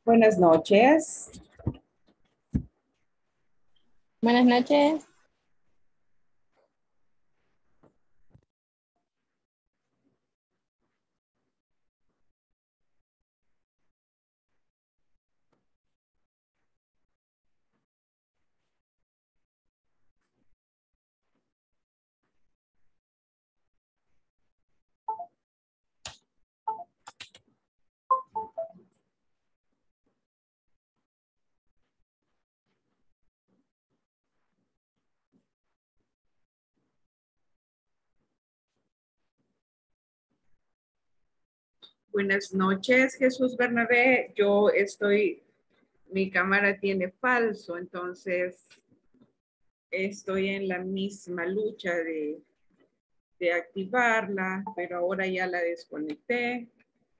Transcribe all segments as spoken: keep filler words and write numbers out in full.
Buenas noches. Buenas noches. Buenas noches, Jesús Bernabé. Yo estoy, mi cámara tiene falso, entonces estoy en la misma lucha de, de activarla, pero ahora ya la desconecté.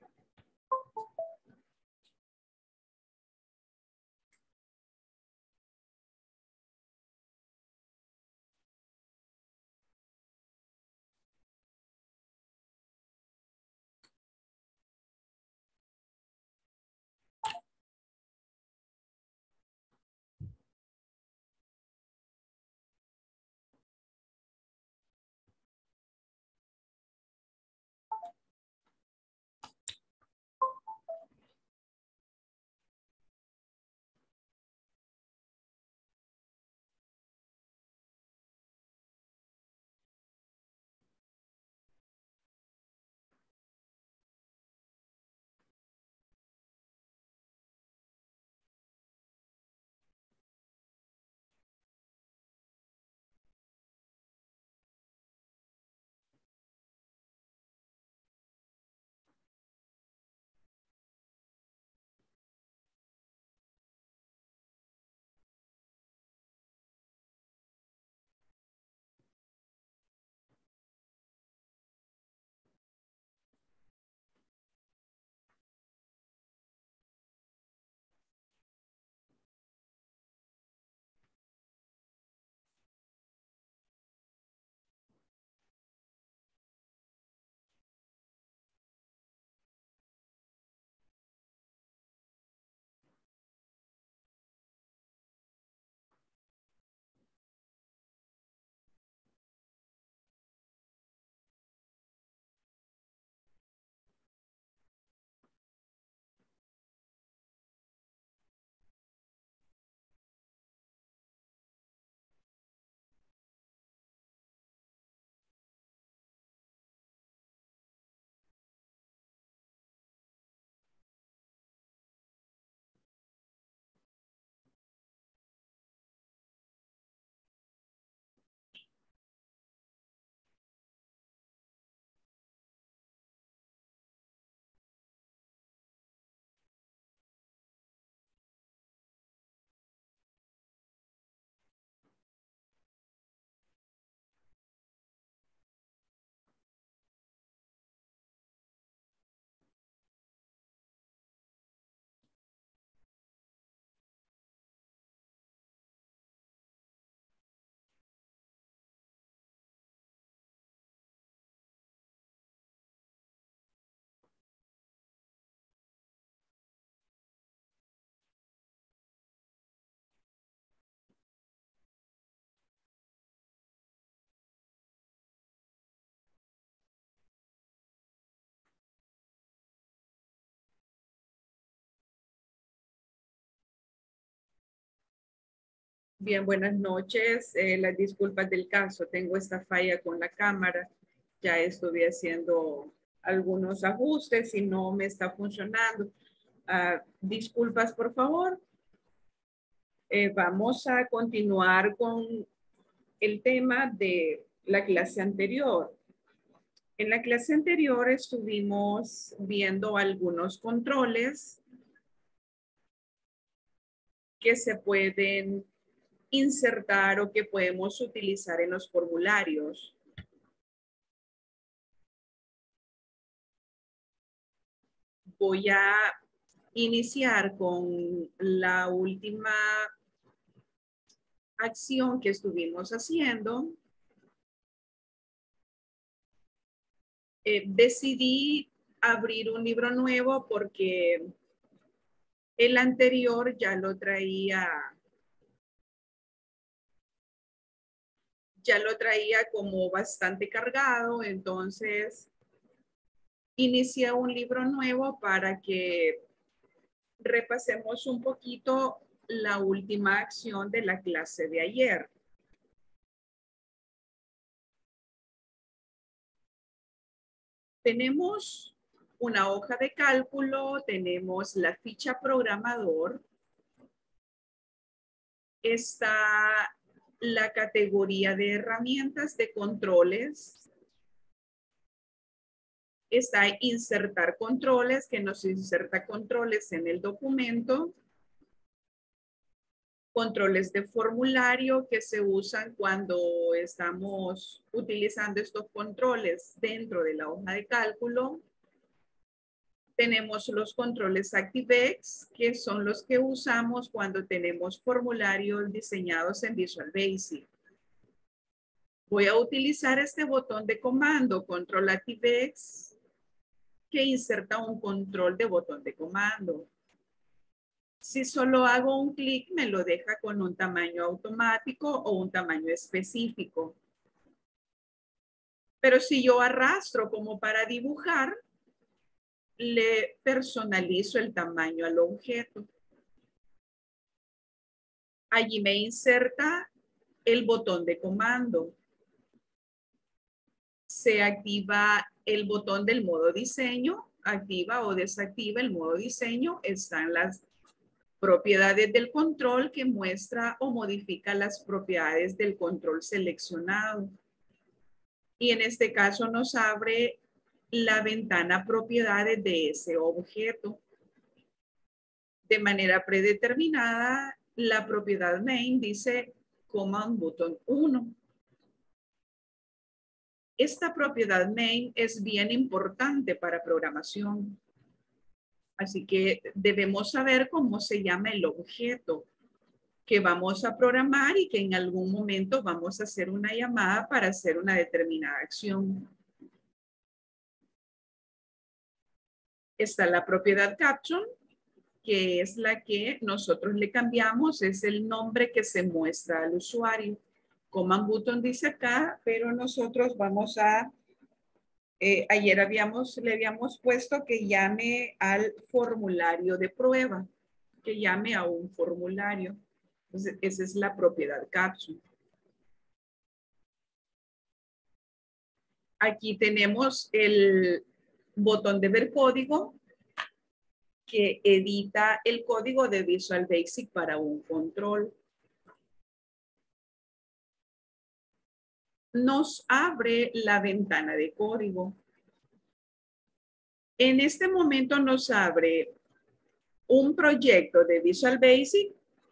Bien, buenas noches. Eh, las disculpas del caso. Tengo esta falla con la cámara. Ya estuve haciendo algunos ajustes y no me está funcionando. Ah, disculpas, por favor. Eh, vamos a continuar con el tema de la clase anterior. En la clase anterior estuvimos viendo algunos controles que se pueden insertar o que podemos utilizar en los formularios. Voy a iniciar con la última acción que estuvimos haciendo. Eh, decidí abrir un libro nuevo porque El anterior ya lo traía, ya lo traía como bastante cargado, entonces inicié un libro nuevo para que repasemos un poquito la última acción de la clase de ayer. Tenemos una hoja de cálculo, tenemos la ficha programador, está la categoría de herramientas de controles, está insertar controles, que nos inserta controles en el documento, controles de formulario que se usan cuando estamos utilizando estos controles dentro de la hoja de cálculo. Tenemos los controles ActiveX, que son los que usamos cuando tenemos formularios diseñados en Visual Basic. Voy a utilizar este botón de comando, Control ActiveX, que inserta un control de botón de comando. Si solo hago un clic, me lo deja con un tamaño automático o un tamaño específico. Pero si yo arrastro como para dibujar, le personalizo el tamaño al objeto. Allí me inserta el botón de comando. Se activa el botón del modo diseño, activa o desactiva el modo diseño. Están las propiedades del control que muestra o modifica las propiedades del control seleccionado. Y en este caso nos abre la ventana propiedades de ese objeto. De manera predeterminada, la propiedad main dice Command Button uno. Esta propiedad main es bien importante para programación. Así que debemos saber cómo se llama el objeto que vamos a programar y que en algún momento vamos a hacer una llamada para hacer una determinada acción. Está la propiedad caption, que es la que nosotros le cambiamos, es el nombre que se muestra al usuario. Command Button dice acá, pero nosotros vamos a, eh, ayer habíamos, le habíamos puesto que llame al formulario de prueba, que llame a un formulario. Entonces, esa es la propiedad caption. Aquí tenemos el botón de ver código que edita el código de Visual Basic para un control. Nos abre la ventana de código. En este momento nos abre un proyecto de Visual Basic.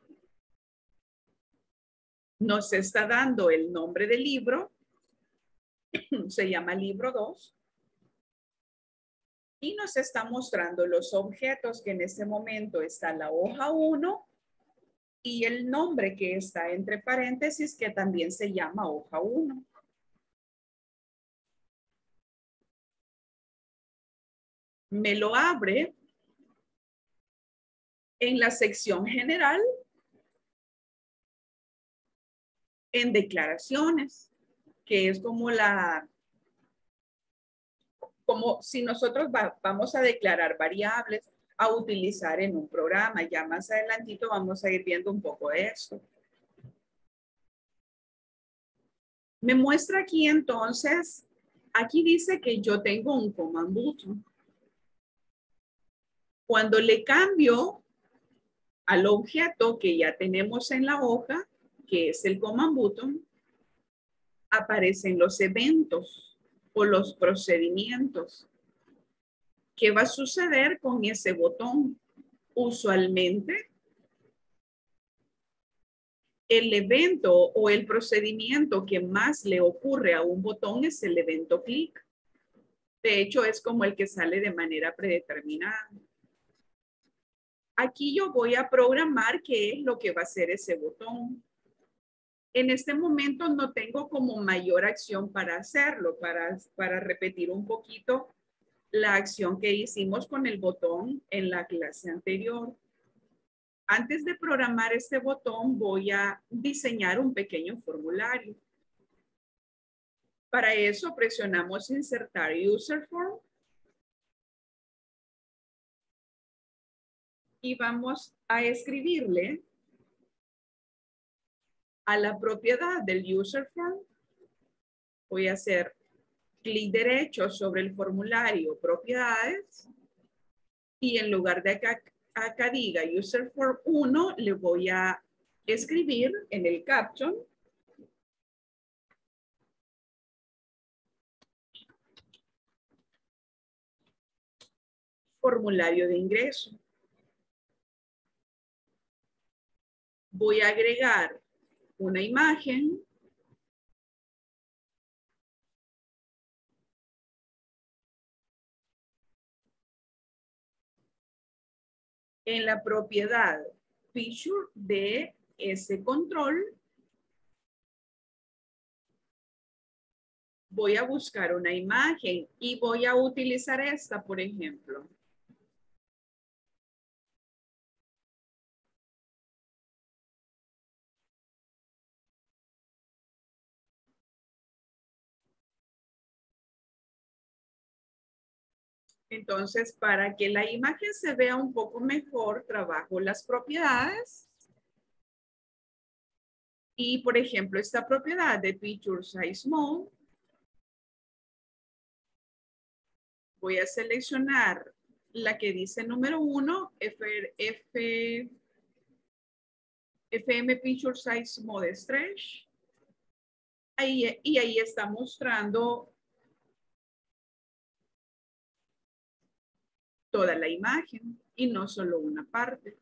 Nos está dando el nombre del libro. Se llama libro dos. Y nos está mostrando los objetos que en este momento está la hoja uno y el nombre que está entre paréntesis que también se llama hoja uno. Me lo abre en la sección general en declaraciones, que es como la, como si nosotros va, vamos a declarar variables a utilizar en un programa. Ya más adelantito vamos a ir viendo un poco de esto. Me muestra aquí entonces, aquí dice que yo tengo un command button. Cuando le cambio al objeto que ya tenemos en la hoja, que es el command button, aparecen los eventos o los procedimientos. ¿Qué va a suceder con ese botón? Usualmente, el evento o el procedimiento que más le ocurre a un botón es el evento clic. De hecho, es como el que sale de manera predeterminada. Aquí yo voy a programar qué es lo que va a hacer ese botón. En este momento no tengo como mayor acción para hacerlo, para, para repetir un poquito la acción que hicimos con el botón en la clase anterior. Antes de programar este botón, voy a diseñar un pequeño formulario. Para eso presionamos insertar user form y vamos a escribirle a la propiedad del user form. Voy a hacer clic derecho sobre el formulario propiedades y en lugar de acá, acá diga user form uno, le voy a escribir en el caption formulario de ingreso. Voy a agregar una imagen. En la propiedad Picture de ese control, voy a buscar una imagen y voy a utilizar esta, por ejemplo. Entonces, para que la imagen se vea un poco mejor, trabajo las propiedades. Y, por ejemplo, esta propiedad de Picture Size Mode, voy a seleccionar la que dice número uno, F, F, F M Picture Size Mode Stretch. Ahí, y ahí está mostrando toda la imagen y no solo una parte.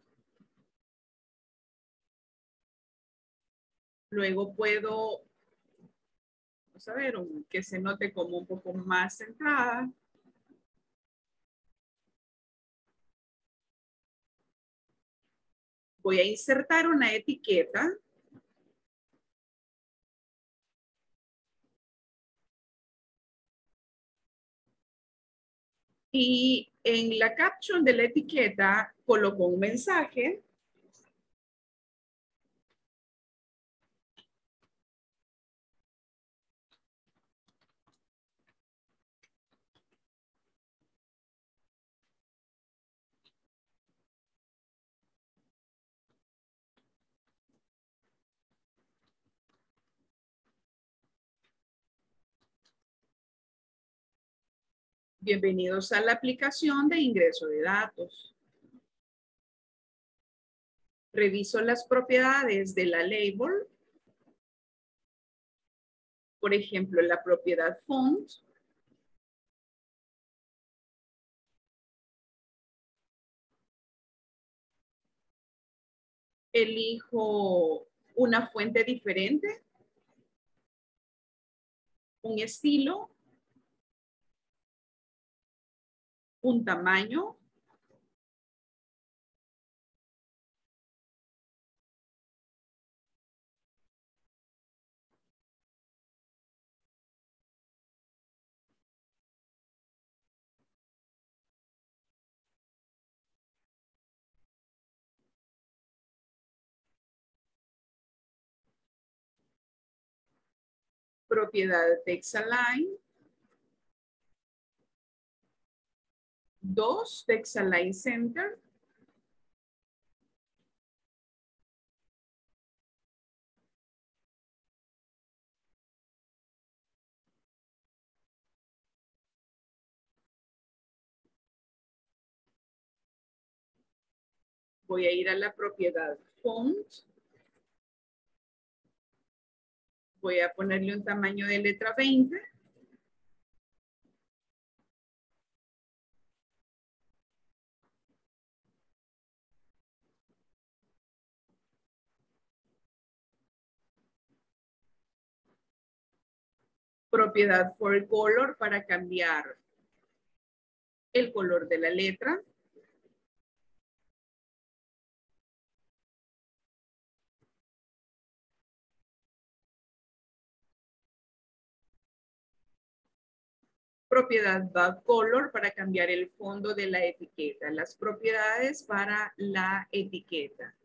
Luego puedo, vamos a ver, que se note como un poco más centrada. Voy a insertar una etiqueta. Y en la caption de la etiqueta coloco un mensaje. Bienvenidos a la aplicación de ingreso de datos. Reviso las propiedades de la label. Por ejemplo, la propiedad font. Elijo una fuente diferente, un estilo, un tamaño. Propiedad Text Align. Dos, Text Align Center. Voy a ir a la propiedad font. Voy a ponerle un tamaño de letra veinte. Propiedad for color para cambiar el color de la letra. Propiedad Back Color para cambiar el fondo de la etiqueta. Las propiedades para la etiqueta.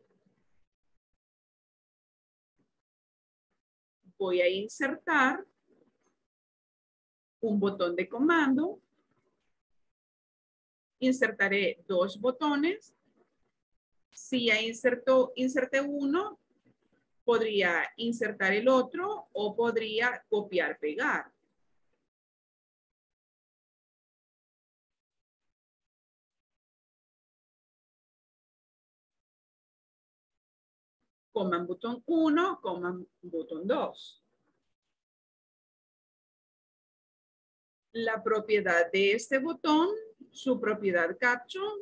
Voy a insertar un botón de comando. Insertaré dos botones. Si ya insertó, inserté uno, podría insertar el otro o podría copiar, pegar. Coman botón uno, coman botón dos. La propiedad de este botón, su propiedad caption,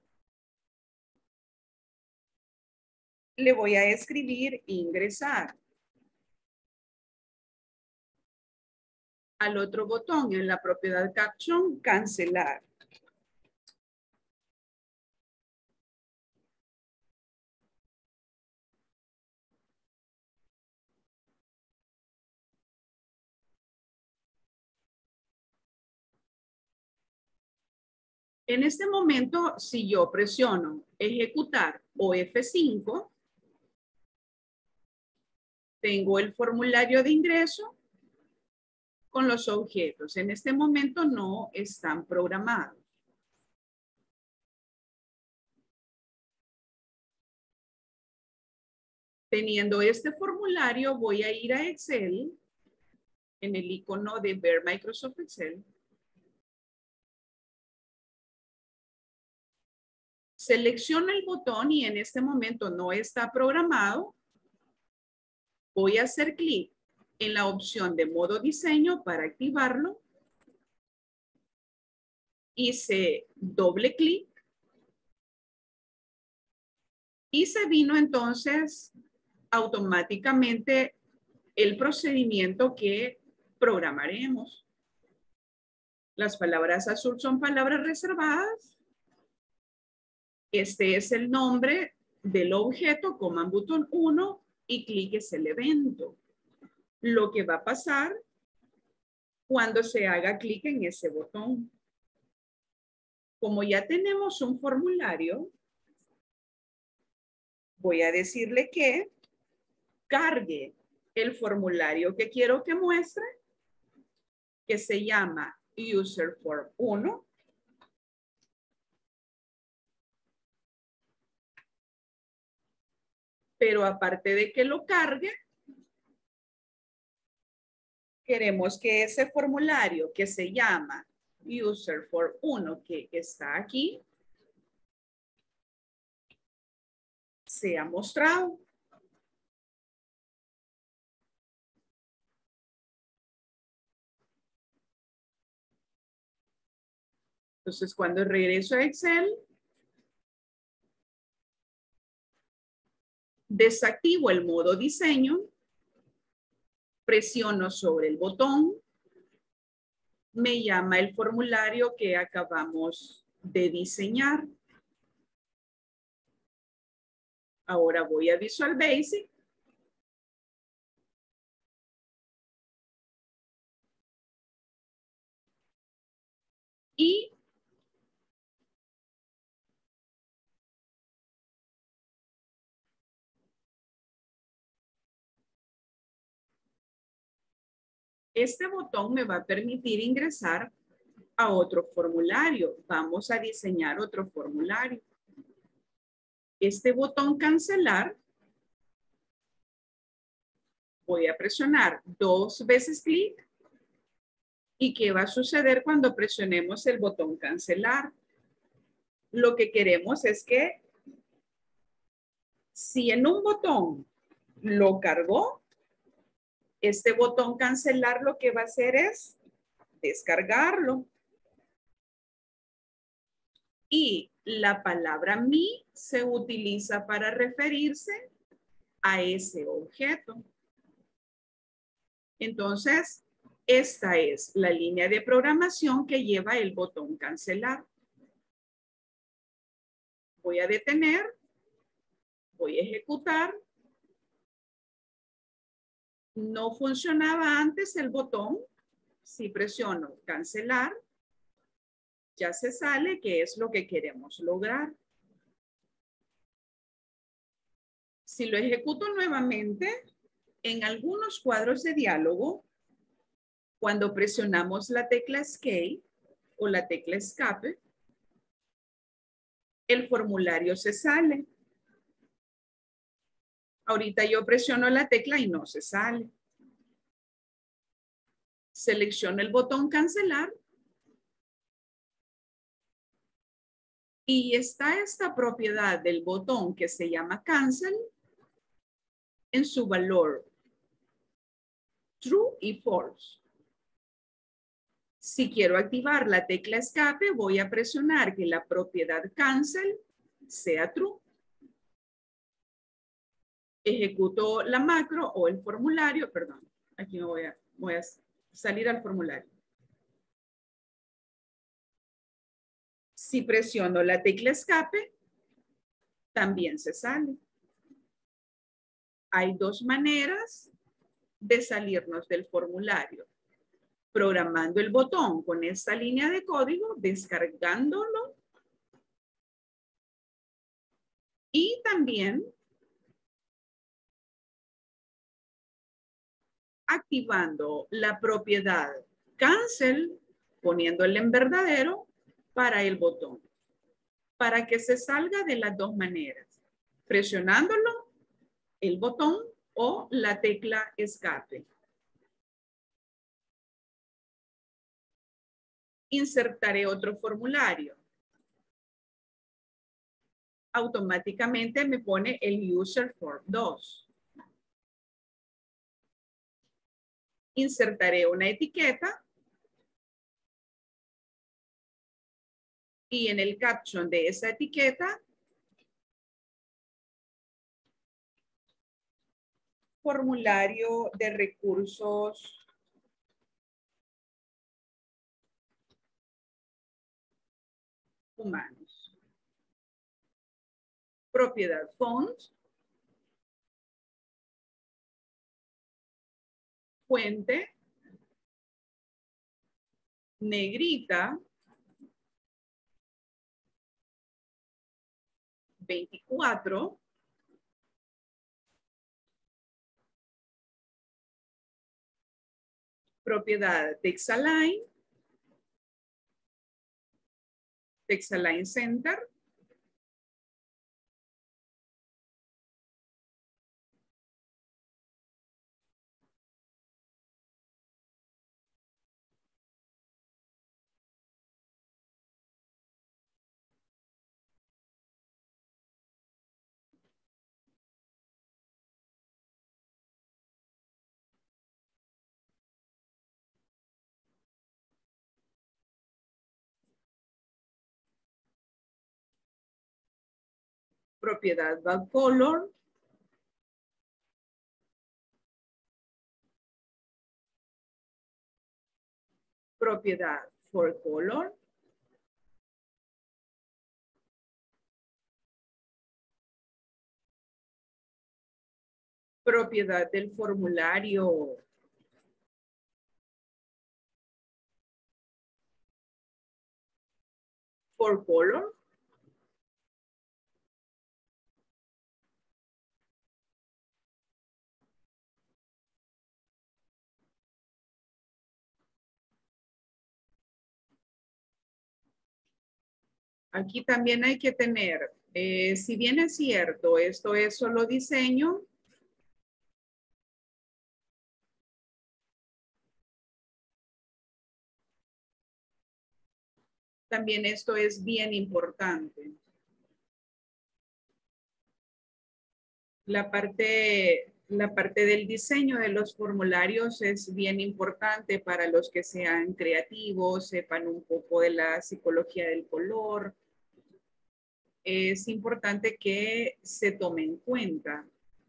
le voy a escribir ingresar. Al otro botón en la propiedad caption, cancelar. En este momento, si yo presiono ejecutar o F cinco, tengo el formulario de ingreso con los objetos. En este momento no están programados. Teniendo este formulario, voy a ir a Excel, en el icono de ver Microsoft Excel. Selecciono el botón y en este momento no está programado. Voy a hacer clic en la opción de modo diseño para activarlo. Hice doble clic. Y se vino entonces automáticamente el procedimiento que programaremos. Las palabras azul son palabras reservadas. Este es el nombre del objeto, coman botón uno y clic es el evento. Lo que va a pasar cuando se haga clic en ese botón. Como ya tenemos un formulario, voy a decirle que cargue el formulario que quiero que muestre, que se llama User Form uno. Pero aparte de que lo cargue, queremos que ese formulario que se llama User Form uno, que está aquí, sea mostrado. Entonces, cuando regreso a Excel, desactivo el modo diseño, presiono sobre el botón, me llama el formulario que acabamos de diseñar. Ahora voy a Visual Basic. Y este botón me va a permitir ingresar a otro formulario. Vamos a diseñar otro formulario. Este botón cancelar, voy a presionar dos veces clic. ¿Y qué va a suceder cuando presionemos el botón cancelar? Lo que queremos es que si en un botón lo cargó, este botón cancelar lo que va a hacer es descargarlo. Y la palabra mi se utiliza para referirse a ese objeto. Entonces, esta es la línea de programación que lleva el botón cancelar. Voy a detener. Voy a ejecutar. No funcionaba antes el botón. Si presiono cancelar, ya se sale que es lo que queremos lograr. Si lo ejecuto nuevamente, en algunos cuadros de diálogo, cuando presionamos la tecla Escape o la tecla Escape, el formulario se sale. Ahorita yo presiono la tecla y no se sale. Selecciono el botón cancelar. Y está esta propiedad del botón que se llama cancel en su valor true y false. Si quiero activar la tecla escape, voy a presionar que la propiedad cancel sea true. Ejecuto la macro o el formulario, perdón, aquí me voy a, voy a salir al formulario. Si presiono la tecla escape, también se sale. Hay dos maneras de salirnos del formulario. Programando el botón con esta línea de código, descargándolo y también activando la propiedad cancel, poniéndole en verdadero para el botón, para que se salga de las dos maneras, presionándolo, el botón o la tecla escape. Insertaré otro formulario. Automáticamente me pone el user form dos. Insertaré una etiqueta y en el caption de esa etiqueta formulario de recursos humanos. Propiedad font. Fuente. Negrita. veinticuatro. Propiedad Texalign. Texalign Center. Propiedad Backcolor. Propiedad ForColor. Propiedad del formulario ForColor. Aquí también hay que tener, eh, si bien es cierto, esto es solo diseño, también esto es bien importante. La parte, la parte del diseño de los formularios es bien importante para los que sean creativos, sepan un poco de la psicología del color. Es importante que se tome en cuenta.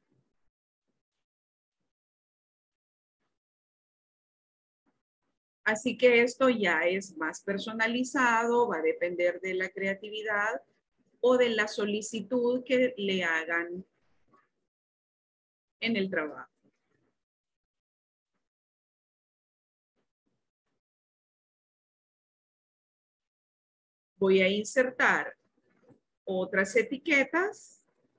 Así que esto ya es más personalizado, va a depender de la creatividad o de la solicitud que le hagan en el trabajo. Voy a insertar otras etiquetas.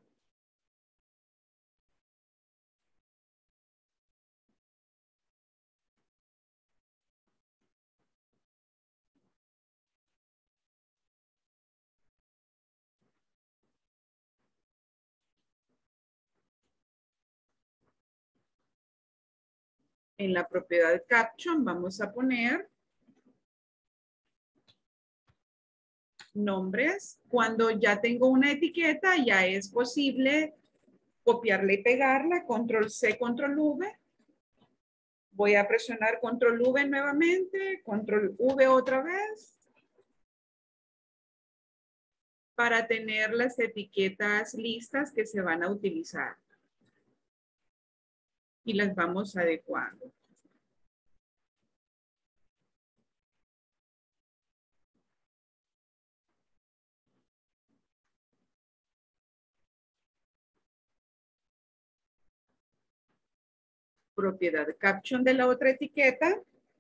En la propiedad caption vamos a poner nombres. Cuando ya tengo una etiqueta, ya es posible copiarla y pegarla. Control C, Control V. Voy a presionar Control V nuevamente, Control V otra vez, para tener las etiquetas listas que se van a utilizar. Y las vamos adecuando. Propiedad caption de la otra etiqueta.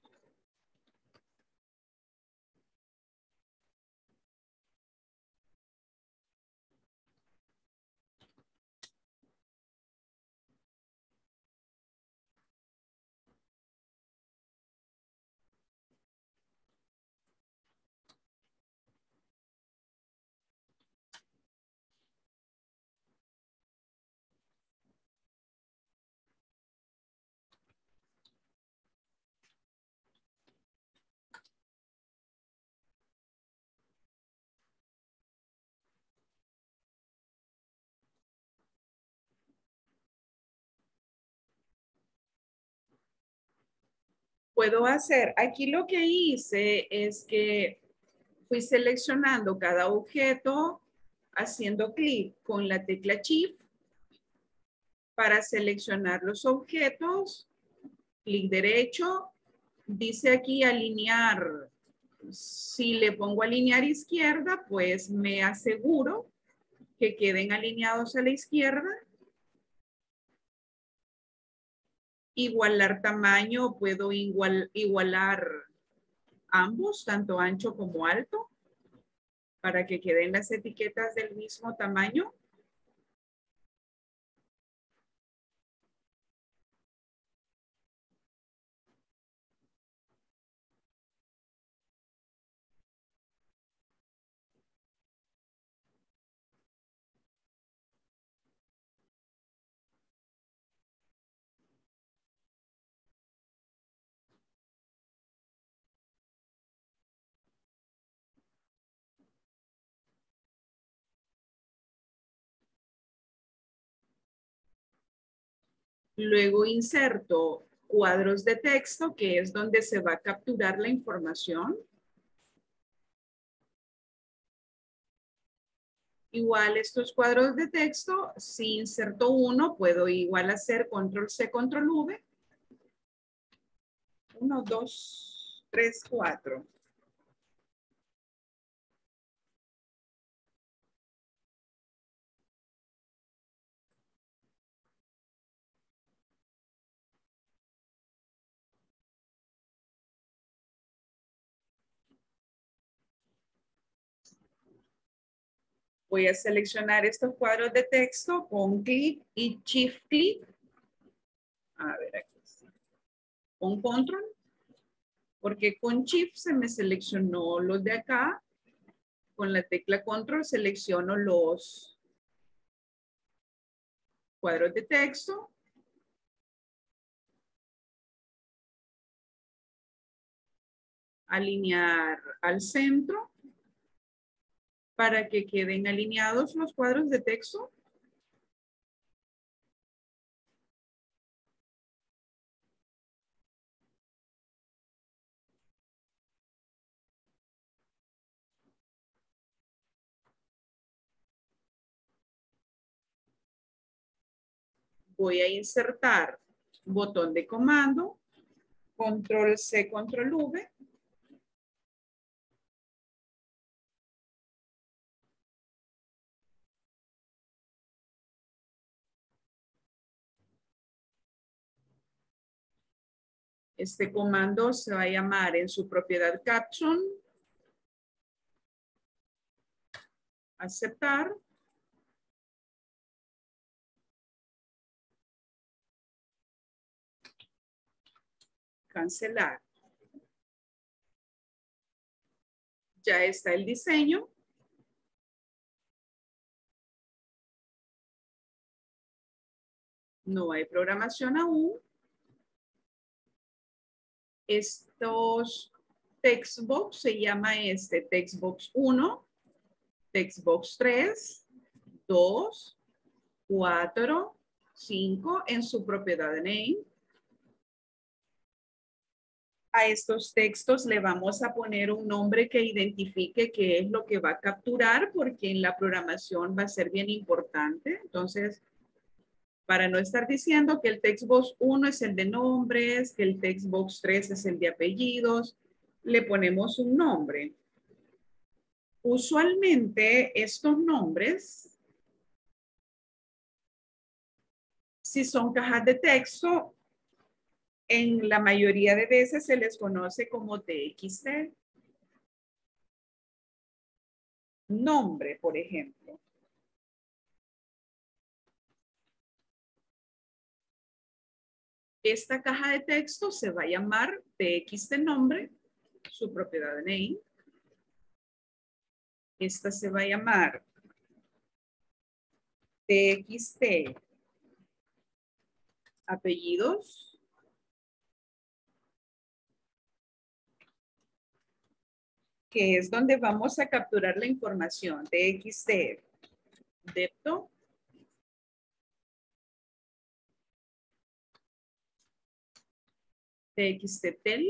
Puedo hacer, aquí lo que hice es que fui seleccionando cada objeto haciendo clic con la tecla Shift para seleccionar los objetos, clic derecho, dice aquí alinear. Si le pongo alinear izquierda, pues me aseguro que queden alineados a la izquierda. Igualar tamaño, puedo igual, igualar ambos, tanto ancho como alto, para que queden las etiquetas del mismo tamaño. Luego inserto cuadros de texto, que es donde se va a capturar la información. Igual estos cuadros de texto, si inserto uno, puedo igual hacer Control C, Control V. Uno, dos, tres, cuatro. Voy a seleccionar estos cuadros de texto con clic y shift clic. A ver, aquí está. Con control. Porque con shift se me seleccionó los de acá. Con la tecla control selecciono los cuadros de texto. Alinear al centro para que queden alineados los cuadros de texto. Voy a insertar botón de comando, Control C, Control V. Este comando se va a llamar en su propiedad caption Aceptar. Cancelar. Ya está el diseño. No hay programación aún. Estos textbox se llama este textbox uno, textbox tres, dos, cuatro, cinco en su propiedad de name. A estos textos le vamos a poner un nombre que identifique qué es lo que va a capturar, porque en la programación va a ser bien importante. Entonces, para no estar diciendo que el textbox uno es el de nombres, que el textbox tres es el de apellidos, le ponemos un nombre. Usualmente estos nombres, si son cajas de texto, en la mayoría de veces se les conoce como T X T. Nombre, por ejemplo. Esta caja de texto se va a llamar T X T nombre, su propiedad de name. Esta se va a llamar T X T apellidos. Que es donde vamos a capturar la información. T X T depto. T X T tel.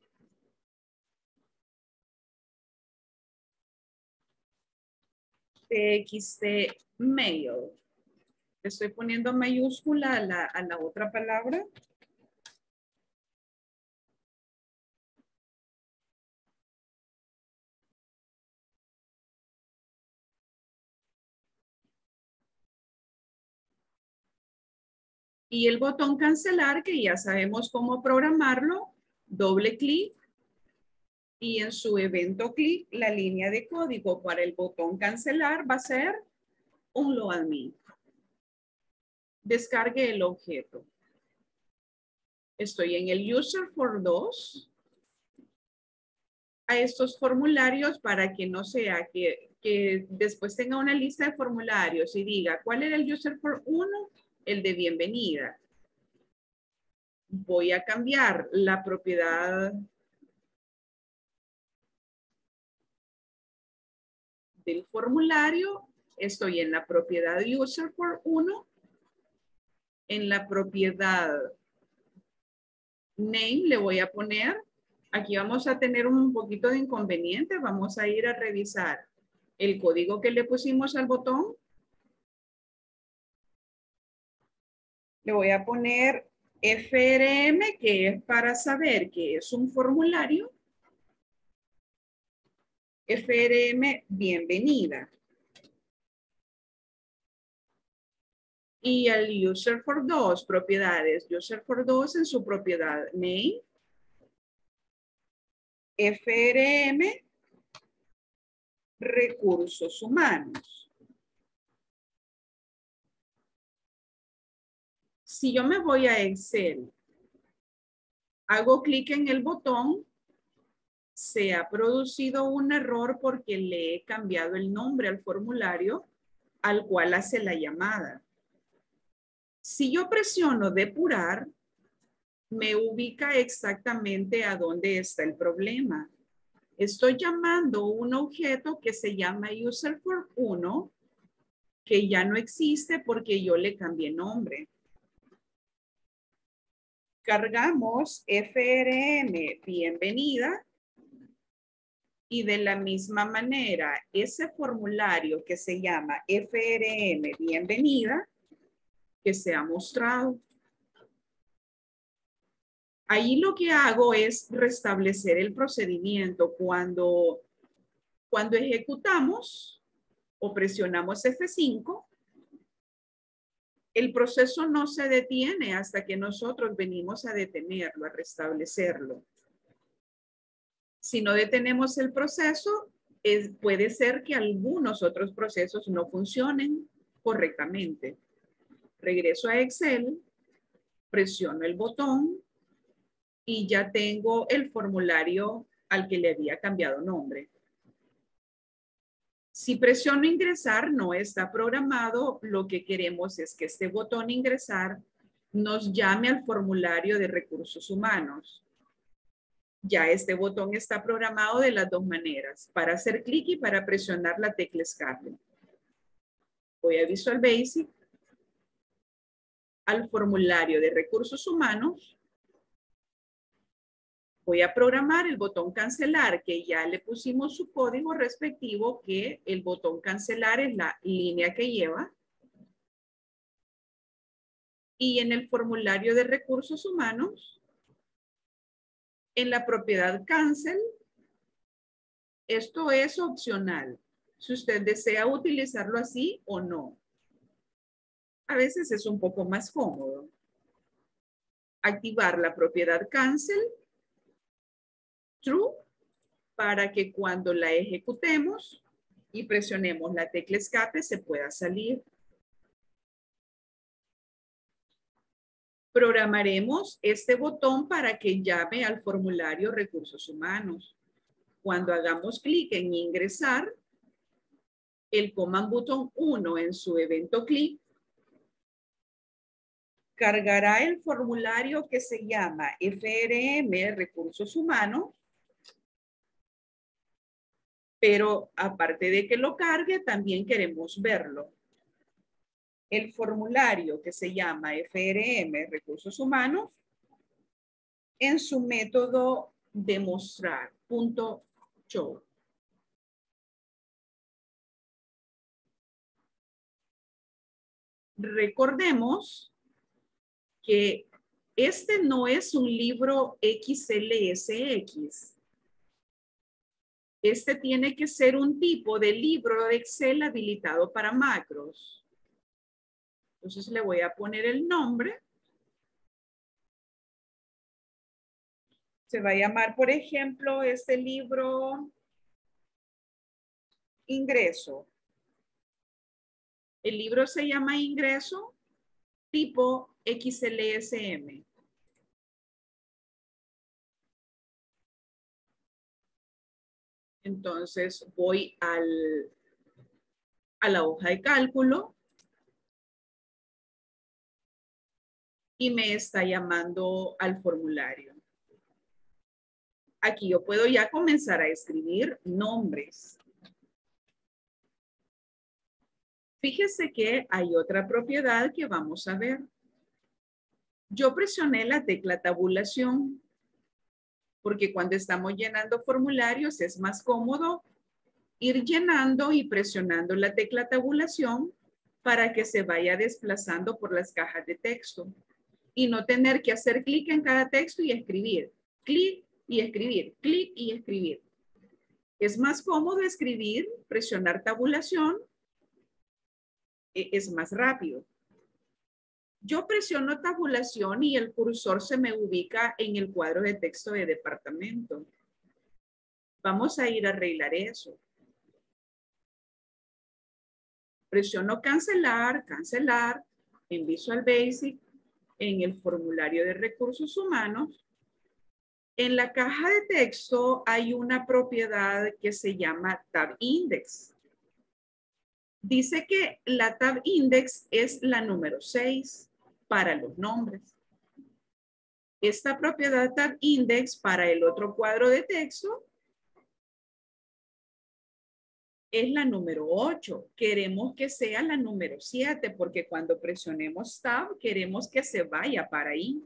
T X T mail. Le estoy poniendo mayúscula a la, a la otra palabra. Y el botón cancelar, que ya sabemos cómo programarlo, doble clic. Y en su evento clic, la línea de código para el botón cancelar va a ser un loadme. Descargue el objeto. Estoy en el user for dos. A estos formularios para que no sea que, que después tenga una lista de formularios y diga, ¿cuál era el user for uno? El de bienvenida. Voy a cambiar la propiedad del formulario. Estoy en la propiedad user for uno. En la propiedad name le voy a poner, aquí vamos a tener un poquito de inconveniente. Vamos a ir a revisar el código que le pusimos al botón. Le voy a poner F R M, que es para saber que es un formulario. F R M, bienvenida. Y al user for dos, propiedades. User for dos en su propiedad name. F R M, recursos humanos. Si yo me voy a Excel, hago clic en el botón, se ha producido un error porque le he cambiado el nombre al formulario al cual hace la llamada. Si yo presiono depurar, me ubica exactamente a dónde está el problema. Estoy llamando un objeto que se llama user for uno, que ya no existe porque yo le cambié nombre. Cargamos F R M bienvenida y de la misma manera ese formulario que se llama F R M bienvenida que se ha mostrado. Ahí lo que hago es restablecer el procedimiento. Cuando, cuando ejecutamos o presionamos F cinco, el proceso no se detiene hasta que nosotros venimos a detenerlo, a restablecerlo. Si no detenemos el proceso, Es, puede ser que algunos otros procesos no funcionen correctamente. Regreso a Excel, presiono el botón y ya tengo el formulario al que le había cambiado nombre. Si presiono ingresar, no está programado. Lo que queremos es que este botón ingresar nos llame al formulario de recursos humanos. Ya este botón está programado de las dos maneras, para hacer clic y para presionar la tecla escape. Voy a Visual Basic, al formulario de recursos humanos. Voy a programar el botón cancelar, que ya le pusimos su código respectivo, que el botón cancelar es la línea que lleva. Y en el formulario de recursos humanos, en la propiedad cancel, esto es opcional, si usted desea utilizarlo así o no. A veces es un poco más cómodo. Activar la propiedad cancel, true, para que cuando la ejecutemos y presionemos la tecla escape se pueda salir. Programaremos este botón para que llame al formulario recursos humanos. Cuando hagamos clic en ingresar, el command button uno en su evento clic cargará el formulario que se llama F R M recursos humanos, pero aparte de que lo cargue, también queremos verlo. El formulario que se llama F R M recursos humanos en su método demostrar.show. Recordemos que este no es un libro X L S X. Este tiene que ser un tipo de libro de Excel habilitado para macros. Entonces le voy a poner el nombre. Se va a llamar, por ejemplo, este libro Ingreso. El libro se llama Ingreso, tipo X L S M. Entonces voy al, a la hoja de cálculo y me está llamando al formulario. Aquí yo puedo ya comenzar a escribir nombres. Fíjese que hay otra propiedad que vamos a ver. Yo presioné la tecla tabulación porque cuando estamos llenando formularios es más cómodo ir llenando y presionando la tecla tabulación para que se vaya desplazando por las cajas de texto y no tener que hacer clic en cada texto y escribir, clic y escribir, clic y escribir. Es más cómodo escribir, presionar tabulación, es más rápido. Yo presiono tabulación y el cursor se me ubica en el cuadro de texto de departamento. Vamos a ir a arreglar eso. Presiono cancelar, cancelar en Visual Basic, en el formulario de recursos humanos. En la caja de texto hay una propiedad que se llama Tab Index. Dice que la Tab Index es la número seis para los nombres. Esta propiedad Tab Index para el otro cuadro de texto es la número ocho. Queremos que sea la número siete porque cuando presionemos Tab queremos que se vaya para ahí.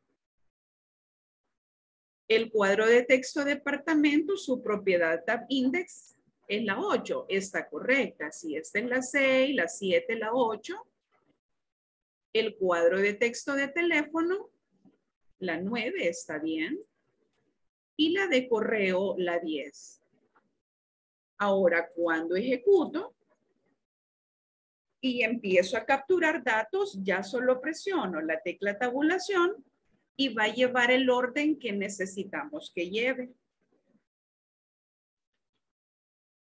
El cuadro de texto departamento, su propiedad Tab Index es la ocho. Está correcta. Si esta es la seis, la siete, la ocho. El cuadro de texto de teléfono, la nueve está bien. Y la de correo, la diez. Ahora, cuando ejecuto y empiezo a capturar datos, ya solo presiono la tecla tabulación y va a llevar el orden que necesitamos que lleve.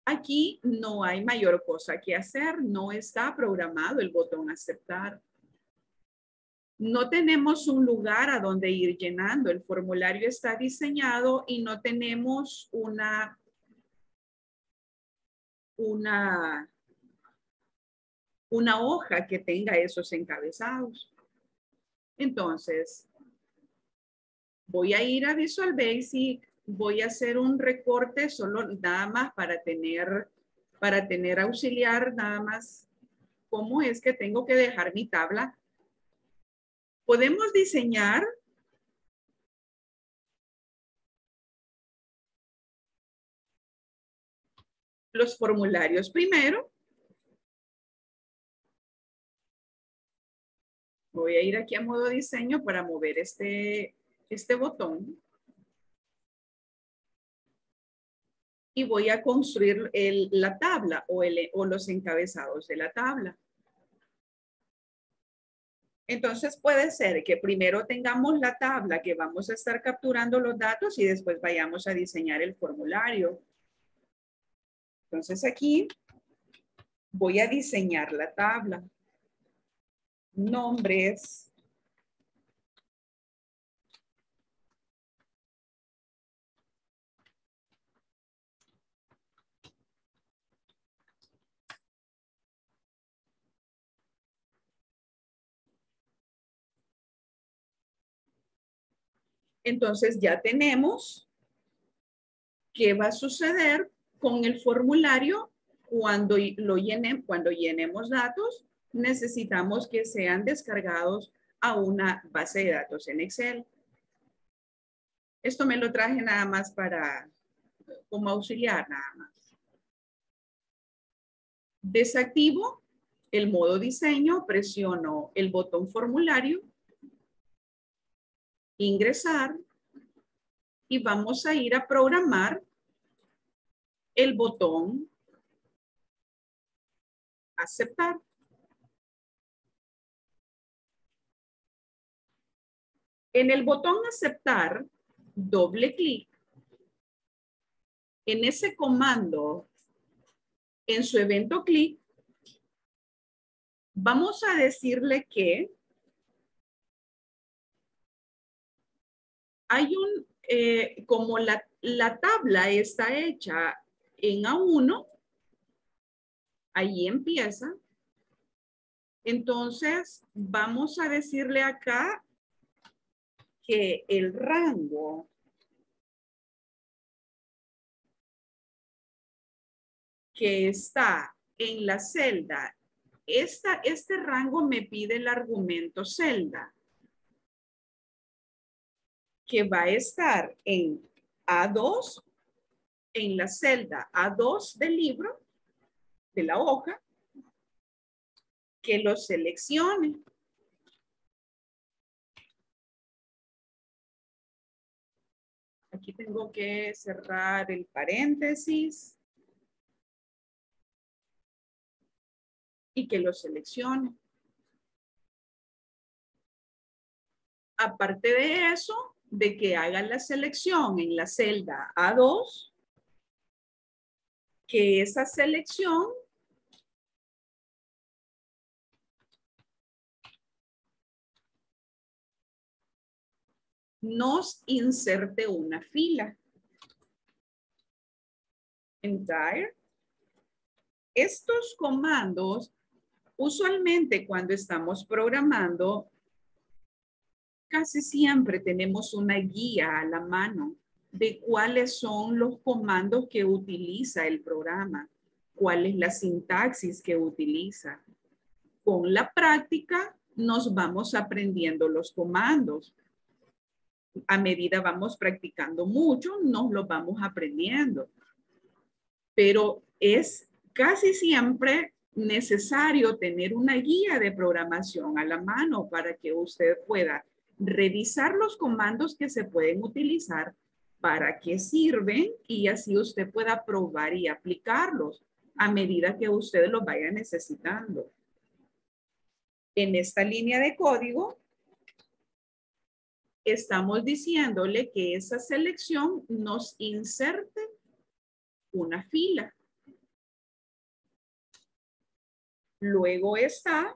Aquí no hay mayor cosa que hacer, no está programado el botón aceptar. No tenemos un lugar a donde ir llenando, el formulario está diseñado y no tenemos una, una, una hoja que tenga esos encabezados. Entonces, voy a ir a Visual Basic, voy a hacer un recorte solo nada más para tener, para tener auxiliar nada más cómo es que tengo que dejar mi tabla. Podemos diseñar los formularios primero. Voy a ir aquí a modo diseño para mover este, este botón. Y voy a construir el, la tabla o, el, o los encabezados de la tabla. Entonces puede ser que primero tengamos la tabla que vamos a estar capturando los datos y después vayamos a diseñar el formulario. Entonces aquí voy a diseñar la tabla. Nombres. Entonces ya tenemos qué va a suceder con el formulario cuando lo llenen, cuando llenemos datos. Necesitamos que sean descargados a una base de datos en Excel. Esto me lo traje nada más para, como auxiliar nada más. Desactivo el modo diseño, presiono el botón formulario, ingresar y vamos a ir a programar el botón aceptar. En el botón aceptar, doble clic. En ese comando, en su evento clic, vamos a decirle que hay un, eh, como la, la tabla está hecha en A uno, ahí empieza. Entonces, vamos a decirle acá que el rango que está en la celda, esta, este rango me pide el argumento celda, que va a estar en A dos, en la celda A dos del libro, de la hoja, que lo seleccione. Aquí tengo que cerrar el paréntesis y que lo seleccione. Aparte de eso, de que haga la selección en la celda A dos, que esa selección nos inserte una fila. Entire. Estos comandos, usualmente cuando estamos programando, casi siempre tenemos una guía a la mano de cuáles son los comandos que utiliza el programa, cuál es la sintaxis que utiliza. Con la práctica nos vamos aprendiendo los comandos. A medida vamos practicando mucho, nos los vamos aprendiendo. Pero es casi siempre necesario tener una guía de programación a la mano para que usted pueda revisar los comandos que se pueden utilizar, para qué sirven y así usted pueda probar y aplicarlos a medida que usted los vaya necesitando. En esta línea de código estamos diciéndole que esa selección nos inserte una fila. Luego está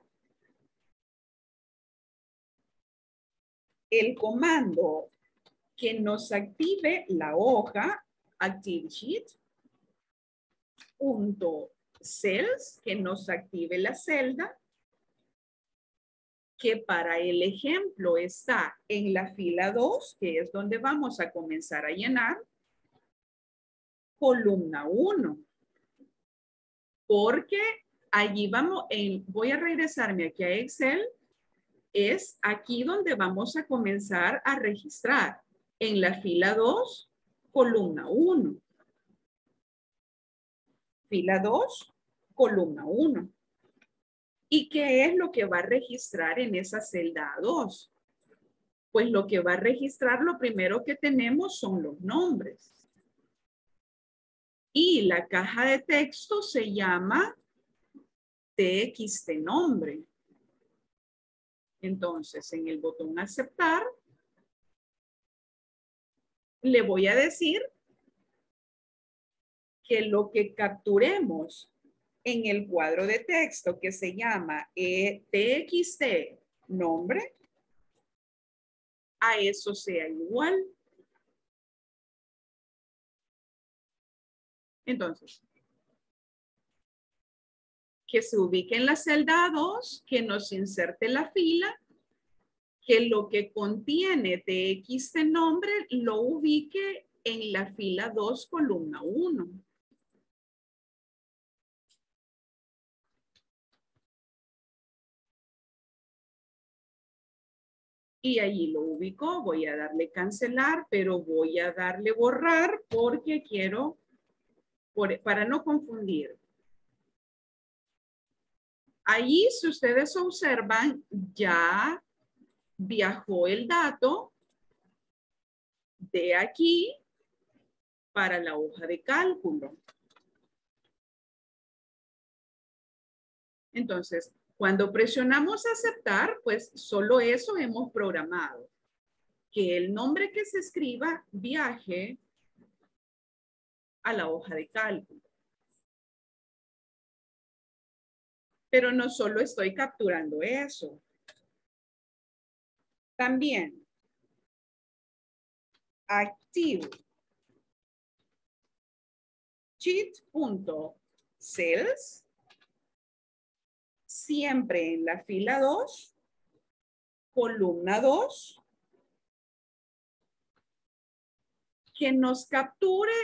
el comando que nos active la hoja, Active Sheet, punto cells, que nos active la celda, que para el ejemplo está en la fila dos, que es donde vamos a comenzar a llenar, columna uno. Porque allí vamos, en, voy a regresarme aquí a Excel, es aquí donde vamos a comenzar a registrar. En la fila dos, columna uno. Fila dos, columna uno. ¿Y qué es lo que va a registrar en esa celda A dos? Pues lo que va a registrar, lo primero que tenemos son los nombres. Y la caja de texto se llama T X T nombre. Entonces, en el botón aceptar, le voy a decir que lo que capturemos en el cuadro de texto que se llama T X T nombre, a eso sea igual. Entonces, que se ubique en la celda A dos, que nos inserte la fila, que lo que contiene T X T nombre lo ubique en la fila dos, columna uno. Y allí lo ubicó. Voy a darle cancelar, pero voy a darle borrar porque quiero, por, para no confundir. Allí, si ustedes observan, ya viajó el dato de aquí para la hoja de cálculo. Entonces, cuando presionamos aceptar, pues solo eso hemos programado. Que el nombre que se escriba viaje a la hoja de cálculo. Pero no solo estoy capturando eso. También, active sheet.cells, siempre en la fila dos, columna dos, que nos capture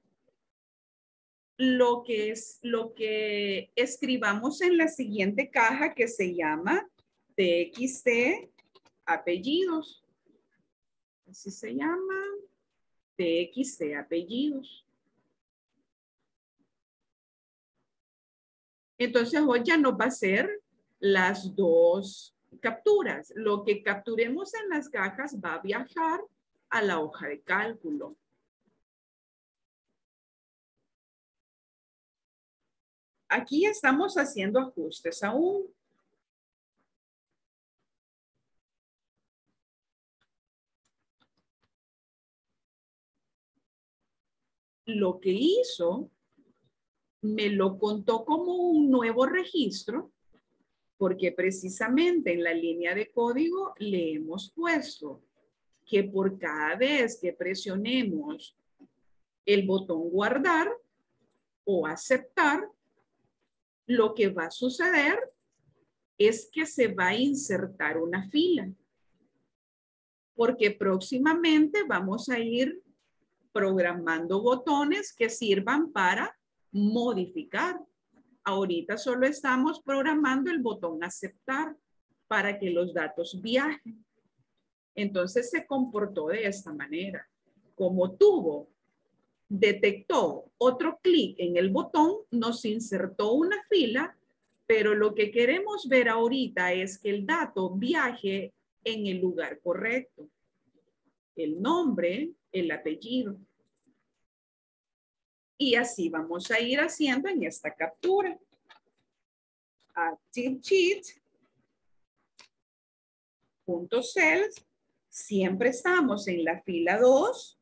lo que es lo que escribamos en la siguiente caja que se llama T X T apellidos. Así se llama, T X T apellidos. Entonces hoy ya nos va a hacer las dos capturas. Lo que capturemos en las cajas va a viajar a la hoja de cálculo. Aquí estamos haciendo ajustes aún. Lo que hizo, me lo contó como un nuevo registro, porque precisamente en la línea de código le hemos puesto que por cada vez que presionemos el botón guardar o aceptar, lo que va a suceder es que se va a insertar una fila. Porque próximamente vamos a ir programando botones que sirvan para modificar. Ahorita solo estamos programando el botón aceptar para que los datos viajen. Entonces se comportó de esta manera. Como tuvo, detectó otro clic en el botón, nos insertó una fila, pero lo que queremos ver ahorita es que el dato viaje en el lugar correcto. El nombre, el apellido. Y así vamos a ir haciendo en esta captura. Active sheet.cells. Siempre estamos en la fila dos,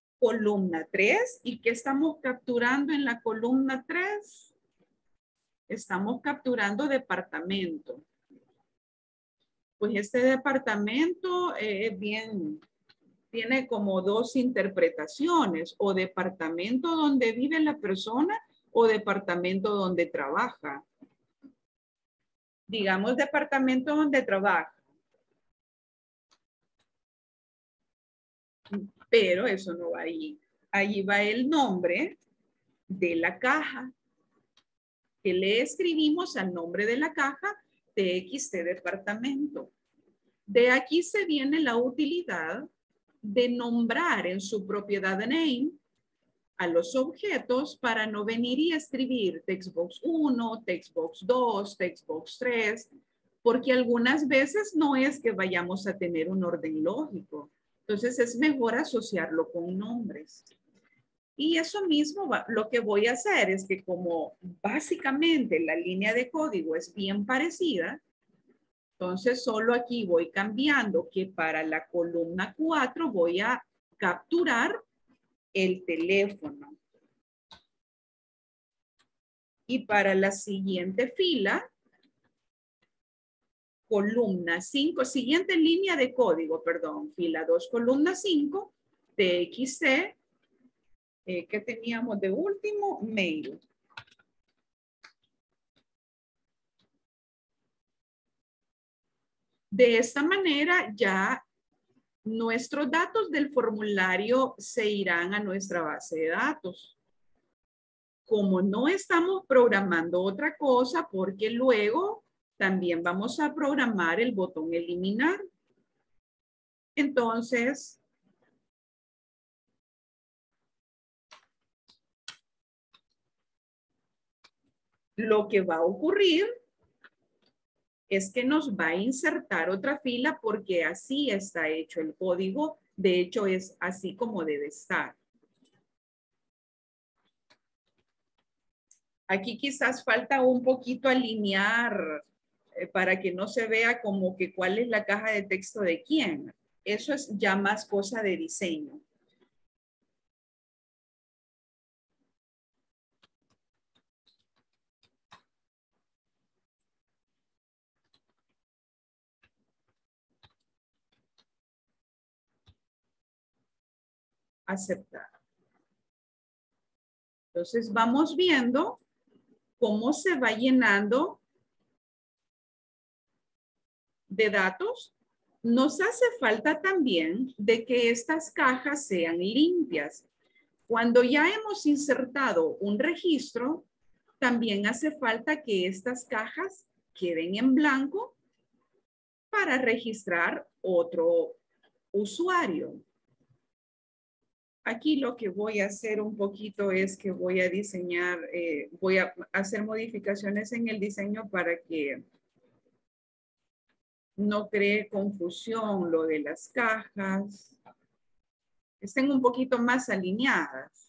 columna tres. ¿Y qué estamos capturando en la columna tres? Estamos capturando departamento. Pues este departamento es eh, bien, tiene como dos interpretaciones, o departamento donde vive la persona o departamento donde trabaja. Digamos departamento donde trabaja. Pero eso no va ahí. Allí va el nombre de la caja que le escribimos al nombre de la caja T X T departamento. De aquí se viene la utilidad de nombrar en su propiedad de name a los objetos para no venir y escribir textbox uno, textbox dos, textbox tres, porque algunas veces no es que vayamos a tener un orden lógico. Entonces es mejor asociarlo con nombres. Y eso mismo va, lo que voy a hacer es que como básicamente la línea de código es bien parecida, entonces solo aquí voy cambiando que para la columna cuatro voy a capturar el teléfono. Y para la siguiente fila, columna cinco, siguiente línea de código, perdón, fila dos, columna cinco, T X T, eh, que teníamos de último, mail. De esta manera ya nuestros datos del formulario se irán a nuestra base de datos. Como no estamos programando otra cosa, porque luego también vamos a programar el botón eliminar. Entonces, lo que va a ocurrir es que nos va a insertar otra fila porque así está hecho el código. De hecho, es así como debe estar. Aquí quizás falta un poquito alinear eh, para que no se vea como que cuál es la caja de texto de quién. Eso es ya más cosa de diseño. Aceptar. Entonces vamos viendo cómo se va llenando de datos. Nos hace falta también de que estas cajas sean limpias. Cuando ya hemos insertado un registro, también hace falta que estas cajas queden en blanco para registrar otro usuario. Aquí lo que voy a hacer un poquito es que voy a diseñar, eh, voy a hacer modificaciones en el diseño para que no cree confusión lo de las cajas. Estén un poquito más alineadas.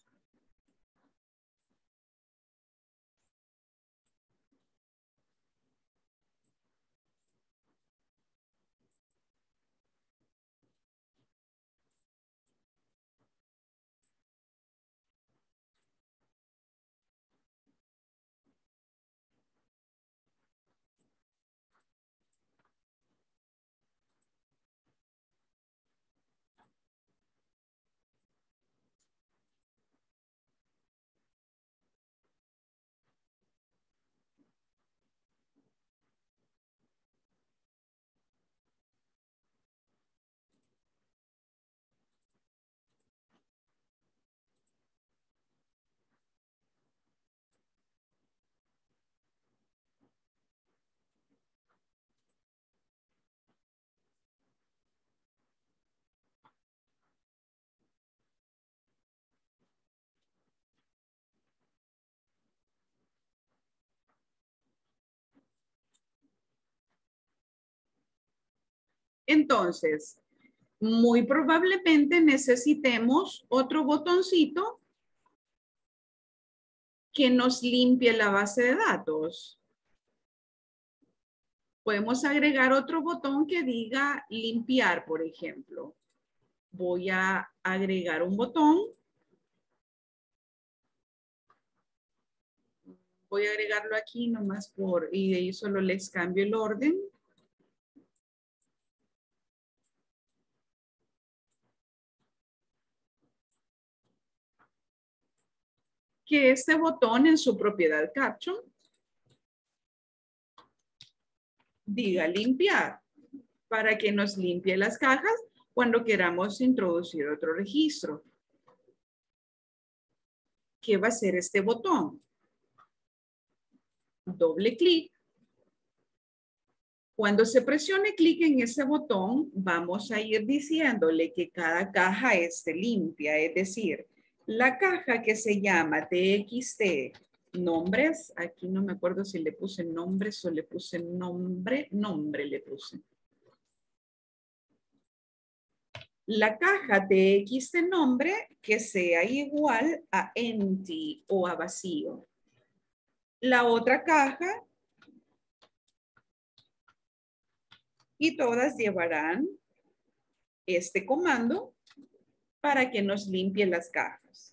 Entonces, muy probablemente necesitemos otro botoncito que nos limpie la base de datos. Podemos agregar otro botón que diga limpiar, por ejemplo. Voy a agregar un botón. Voy a agregarlo aquí nomás por, y de ahí solo les cambio el orden. Que este botón en su propiedad caption diga limpiar para que nos limpie las cajas cuando queramos introducir otro registro. ¿Qué va a hacer este botón? Doble clic. Cuando se presione clic en ese botón, vamos a ir diciéndole que cada caja esté limpia, es decir, la caja que se llama T X T nombres, aquí no me acuerdo si le puse nombres o le puse nombre, nombre le puse. La caja T X T nombre que sea igual a empty o a vacío. La otra caja y todas llevarán este comando para que nos limpie las cajas.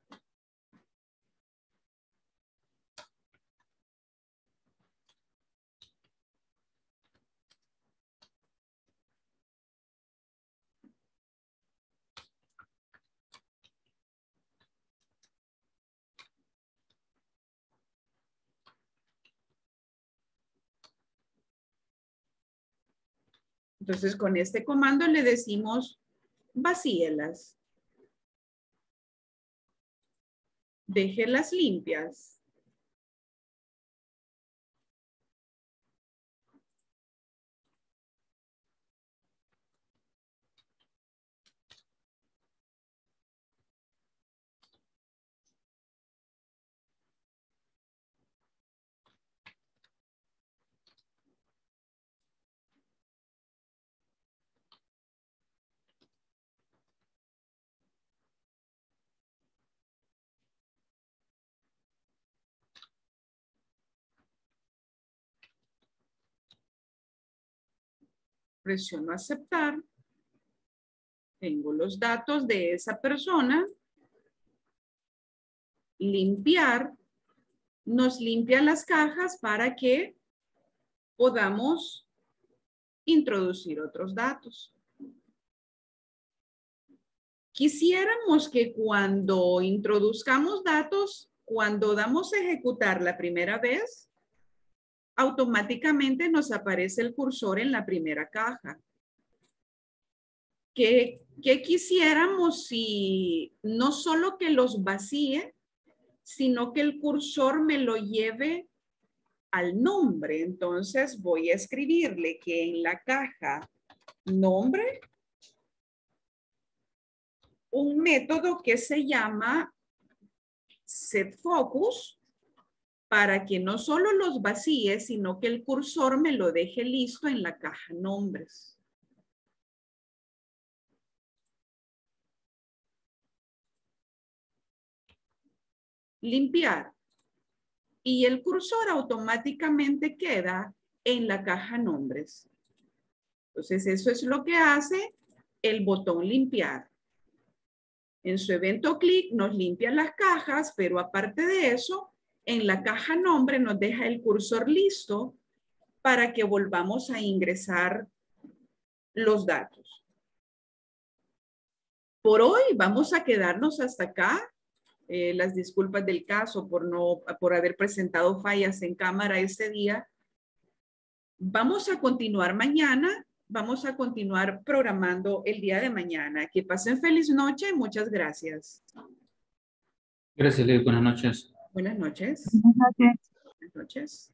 Entonces, con este comando le decimos vacíelas. Déjelas limpias. Presiono aceptar. Tengo los datos de esa persona. Limpiar. Nos limpia las cajas para que podamos introducir otros datos. Quisiéramos que cuando introduzcamos datos, cuando damos a ejecutar la primera vez, automáticamente nos aparece el cursor en la primera caja. ¿Qué, qué quisiéramos si no solo que los vacíe, sino que el cursor me lo lleve al nombre? Entonces voy a escribirle que en la caja nombre, un método que se llama setFocus, para que no solo los vacíe, sino que el cursor me lo deje listo en la caja nombres. Limpiar. Y el cursor automáticamente queda en la caja nombres. Entonces, eso es lo que hace el botón limpiar. En su evento clic nos limpia las cajas, pero aparte de eso, en la caja nombre nos deja el cursor listo para que volvamos a ingresar los datos. Por hoy vamos a quedarnos hasta acá. Eh, las disculpas del caso por, no, por haber presentado fallas en cámara este día. Vamos a continuar mañana. Vamos a continuar programando el día de mañana. Que pasen feliz noche. Muchas gracias. Gracias, Leo. Buenas noches. Buenas noches. Buenas noches. Buenas noches.